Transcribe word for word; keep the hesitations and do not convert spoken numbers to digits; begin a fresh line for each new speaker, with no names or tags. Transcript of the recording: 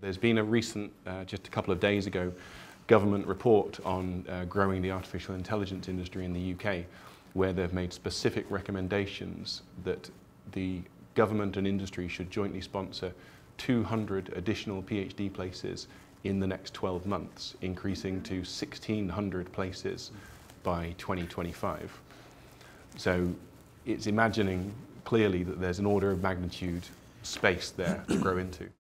There's been a recent, uh, just a couple of days ago, government report on uh, growing the artificial intelligence industry in the U K, where they've made specific recommendations that the government and industry should jointly sponsor two hundred additional PhD places in the next twelve months, increasing to sixteen hundred places by twenty twenty-five. So it's imagining clearly that there's an order of magnitude space there to grow into.